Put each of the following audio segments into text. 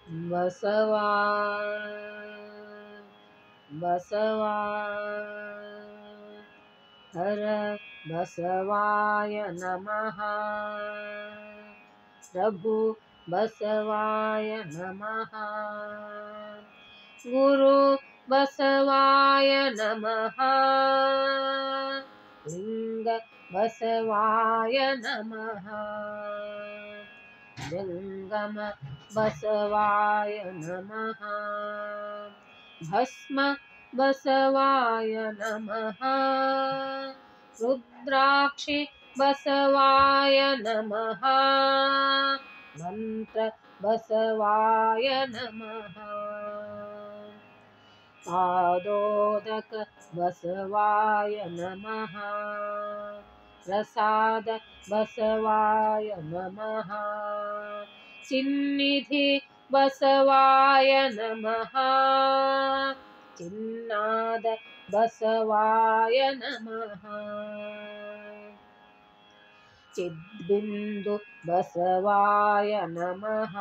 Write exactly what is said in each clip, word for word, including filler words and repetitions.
बसवा बसवा हर बसवाय नमः। प्रभु बसवाय नमः। गुरु बसवाय नमः। लिंग बसवाय नमः। जंगम बसवाय नमः। भस्म बसवाय नमः। रुद्राक्षि बसवाय नमः। मंत्र बसवाय नमः। पादोदक बसवाय नमः। प्रसाद बसवाय नमः। चिन्निधि बसवाय नमः। चिन्नाद बसवाय नमः। चिद्बिन्दु बसवाय नमः।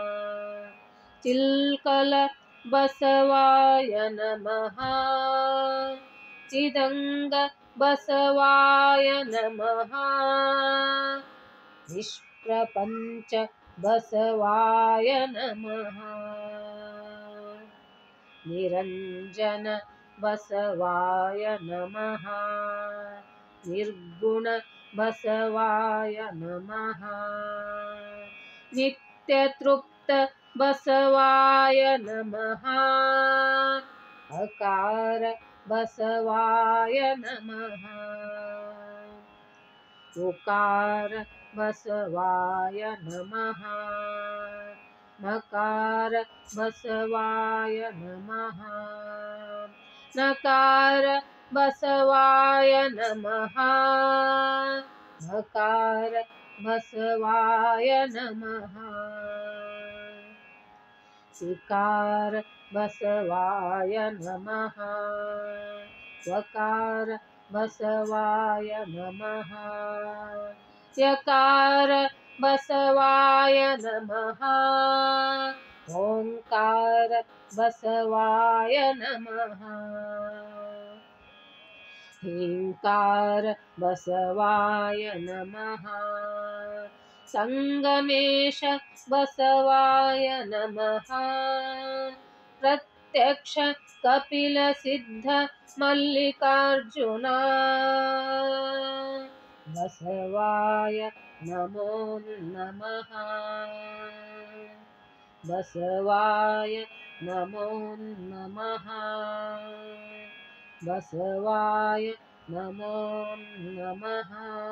चिल्कल बसवाय नमः। चिदंग बसवाय नमः। निष्प्रपंच बसवाय नमः। निरंजन बसवाय नमः। निर्गुण बसवाय नमः। नित्यतृप्त बसवाय नमः। अकार बसवाय नमः। उकार बसवाय नमः। मकार बसवाय नमः। नकार बसवाय नमः। मकार बसवाय नमः। सिकार बसवाय नमः। वकार बसवाय नमः। यकार बसवाय नमः। ओंकार बसवाय नमः। ह्रींकार बसवाय नमः। संगमेश बसवाय नमः। प्रत्यक्ष कपिल सिद्ध मल्लिकार्जुना बसवाय नमो नमः। बसवाय नमो नमः। बसवाय नमो नमः।